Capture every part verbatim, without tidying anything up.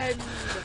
again!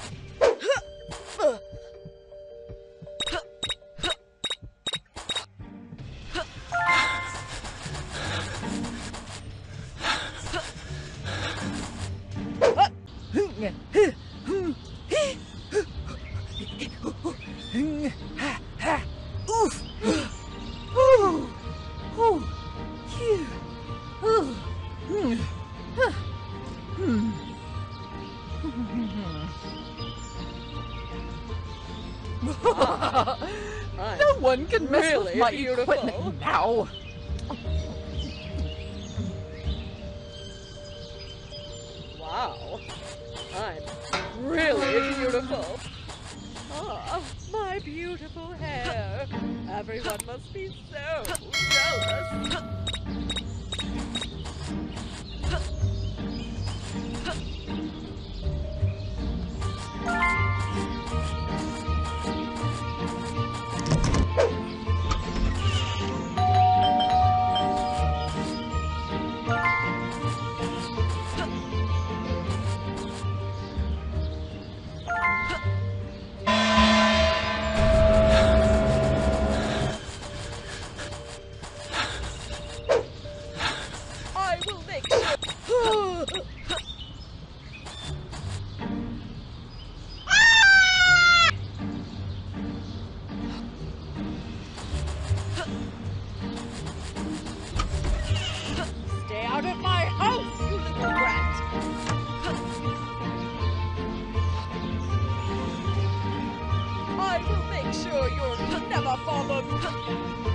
No one can mess really with my beautiful. equipment now. Wow, I'm really beautiful. Oh, my beautiful hair. Everyone must be so jealous. I will make sure. Stay out of my house, you little brat! I will make sure you're never bothered.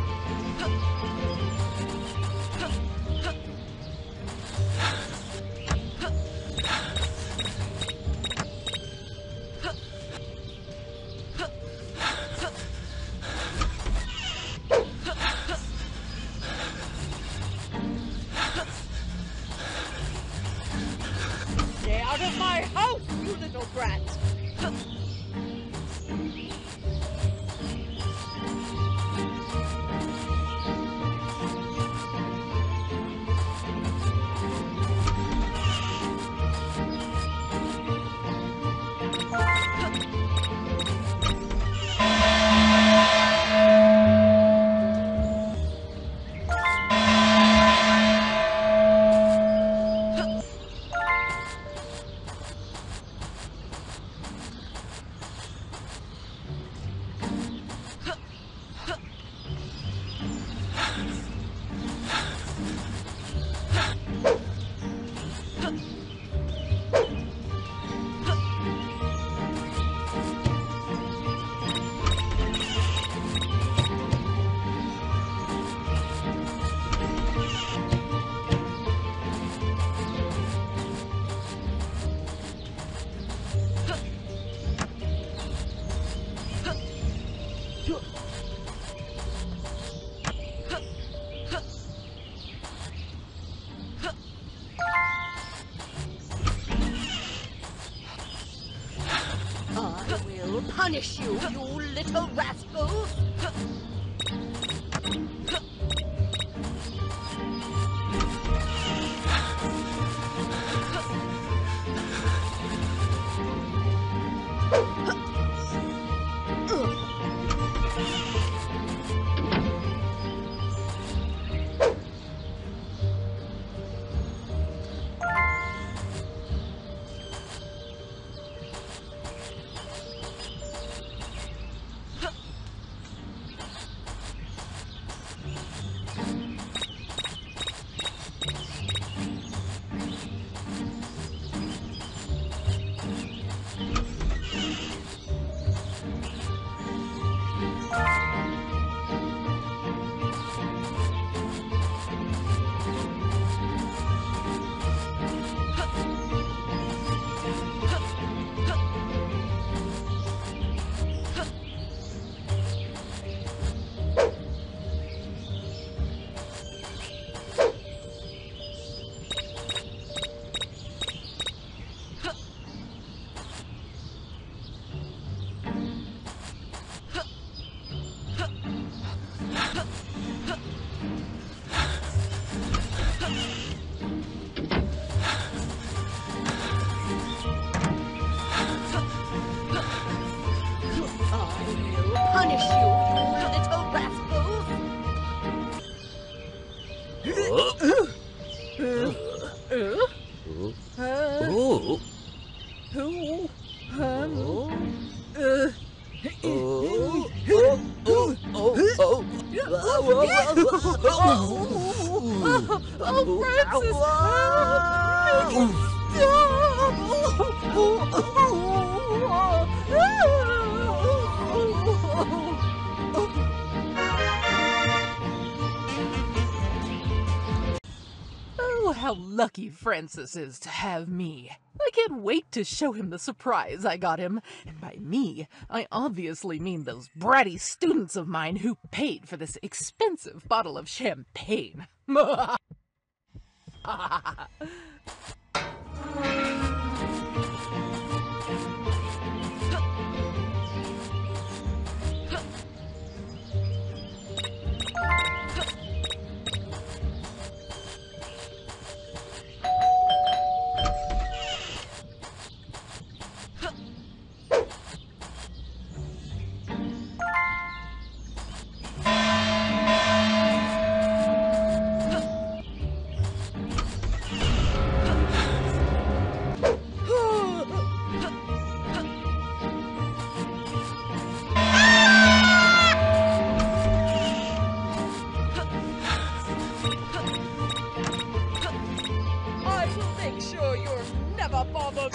Stay out of my house, you little brat! I will punish you, you little rascals! Oh. Uh, Oh, oh, oh, oh, oh. oh, Francis! Make Oh, how lucky Francis is to have me. I can't wait to show him the surprise I got him. And by me, I obviously mean those bratty students of mine who paid for this expensive bottle of champagne. I will make sure you're never bothered.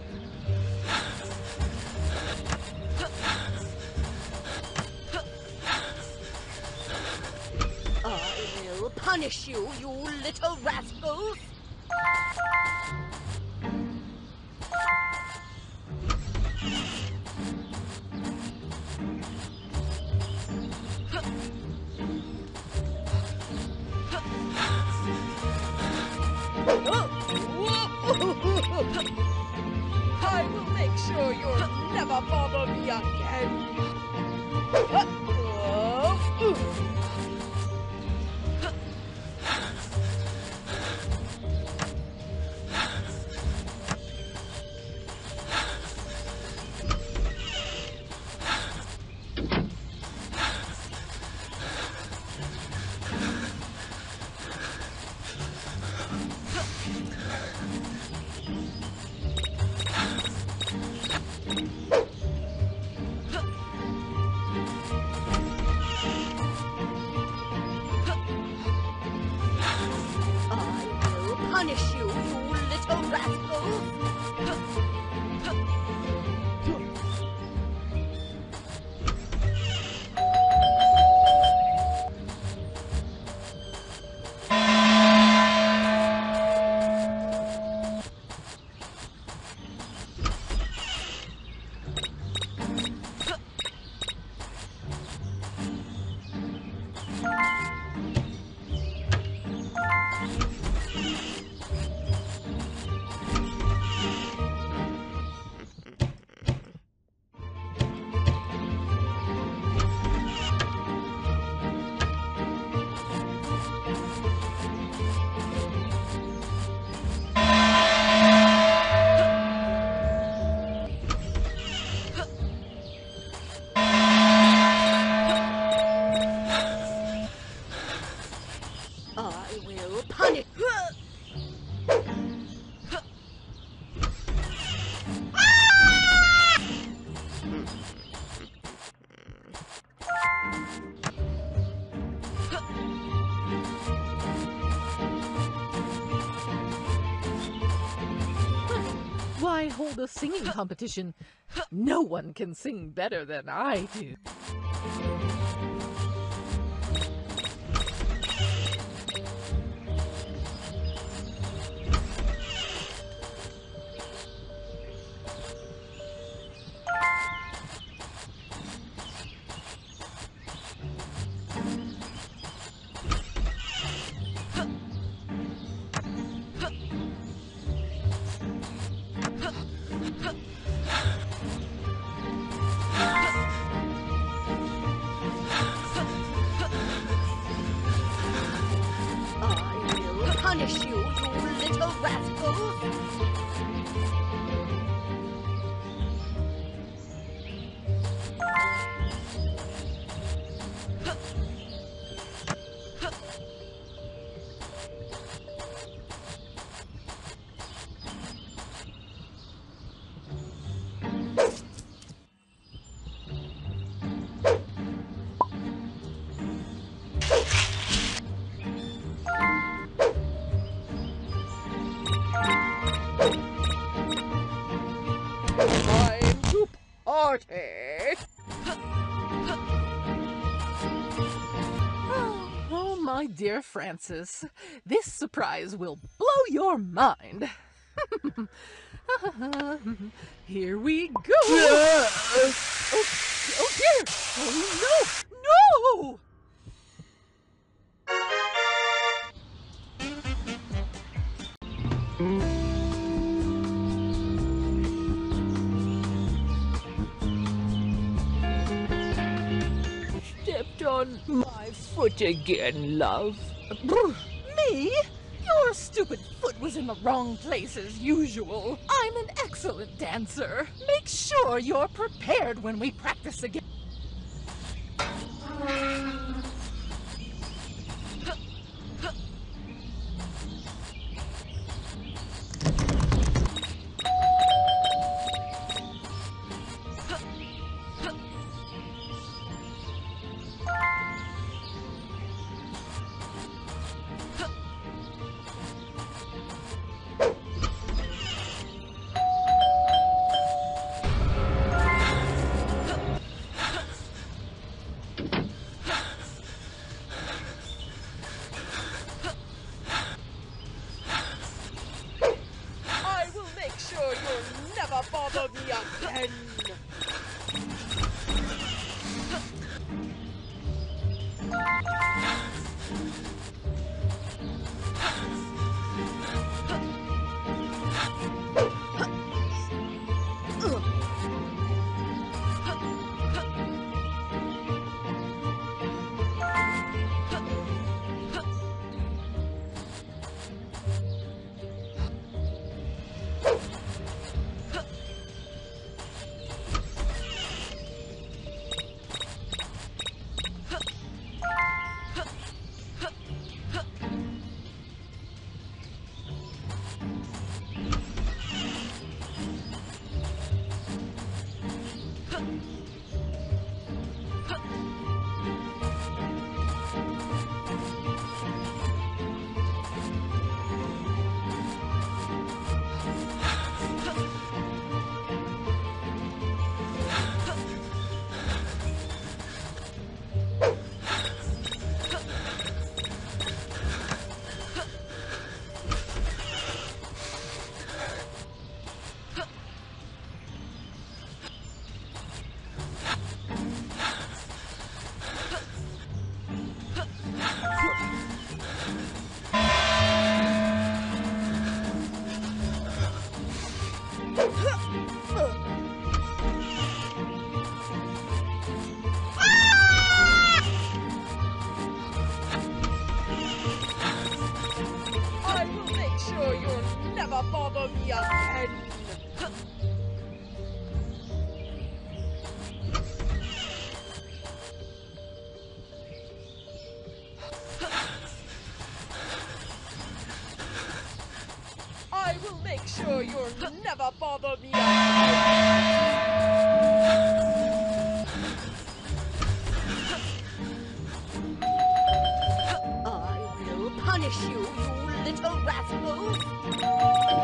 I will punish you, you little rascals! I will make sure you'll never bother me again. I will punish you, you little rascals! I will punish... Why hold a singing competition? No one can sing better than I do. party. Oh, my dear Francis, this surprise will blow your mind. Here we go. Oh, oh dear. Oh, no. No. Stepped on my foot again, love. Me? Your stupid foot was in the wrong place as usual. I'm an excellent dancer. Make sure you're prepared when we practice again. Bother me again. I will make sure you'll never bother me again. I will make sure you'll never bother me again. I will punish you, you little rascal.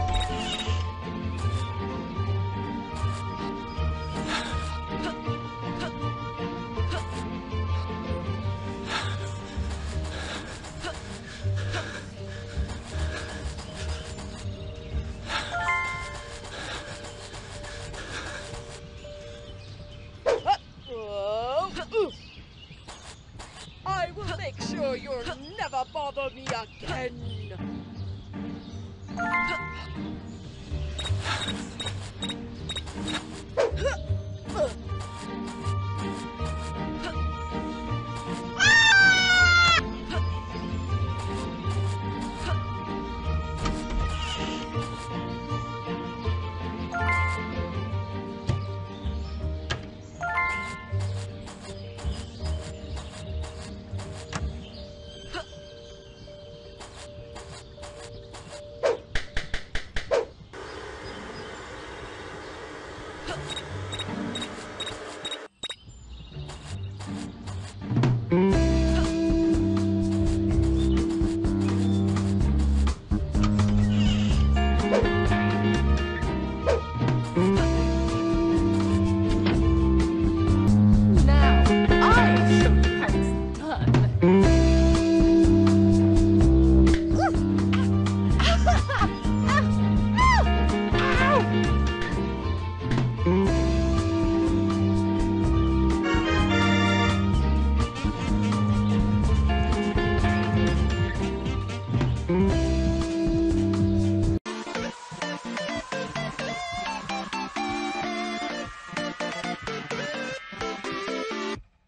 I will make sure you'll never bother me again.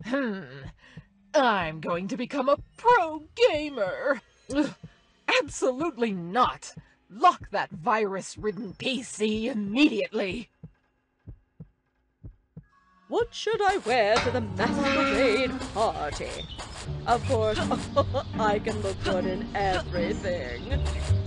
Hmm. I'm going to become a pro gamer. Ugh, absolutely not. Lock that virus-ridden P C immediately. What should I wear to the masquerade party? Of course, I can look good in everything.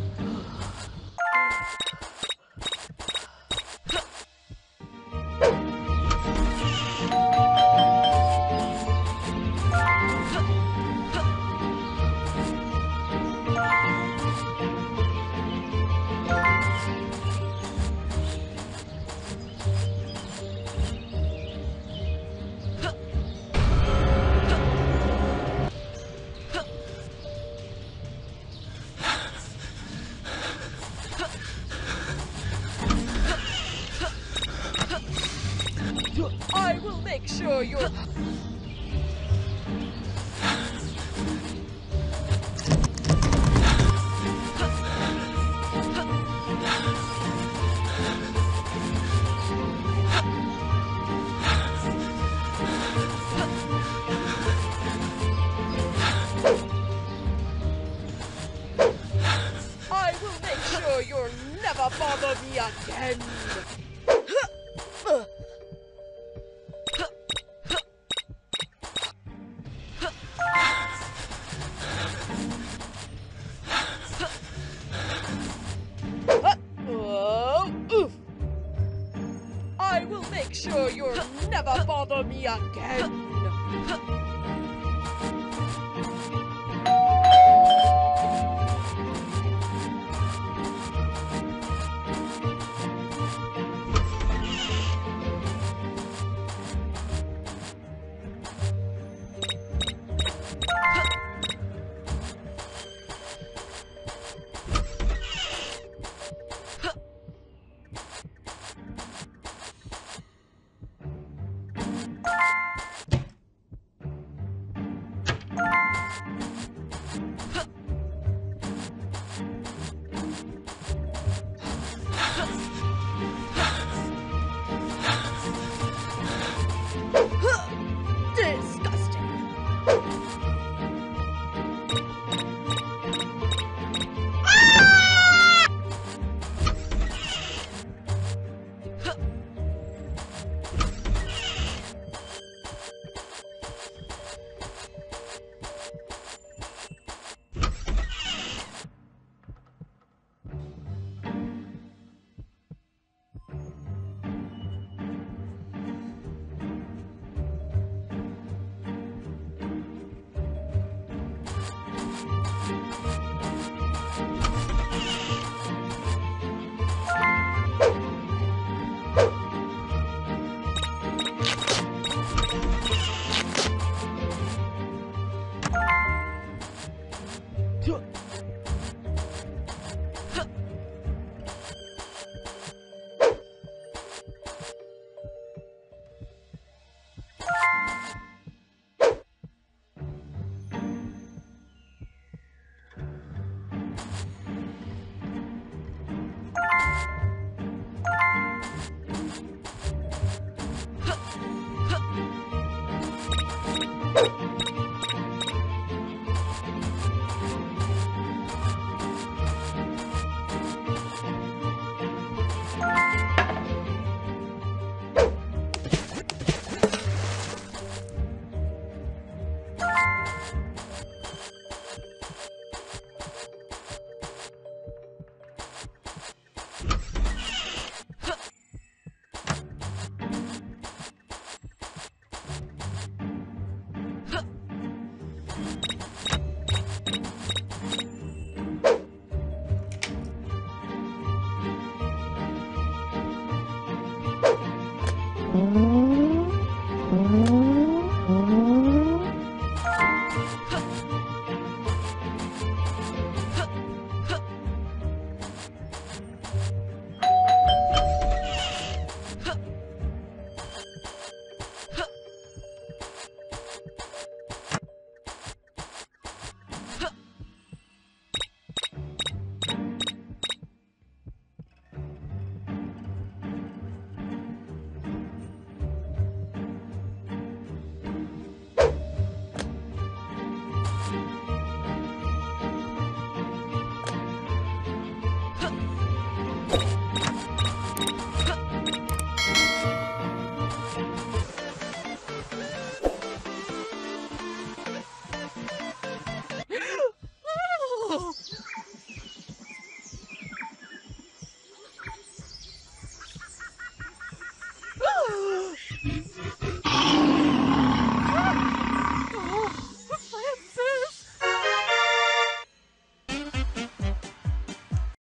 I will make sure you're... I will make sure you'll never bother me again. Oh, oof. I will make sure you'll never bother me again. Disgusting. Mm-hmm.